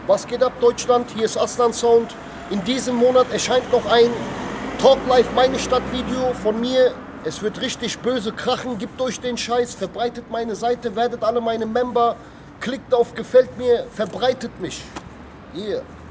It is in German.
Was geht ab, Deutschland? Hier ist Aslan Sound. In diesem Monat erscheint noch ein Talk Live Meine Stadt Video von mir. Es wird richtig böse krachen. Gebt euch den Scheiß, verbreitet meine Seite, werdet alle meine Member. Klickt auf Gefällt mir, verbreitet mich. Yeah.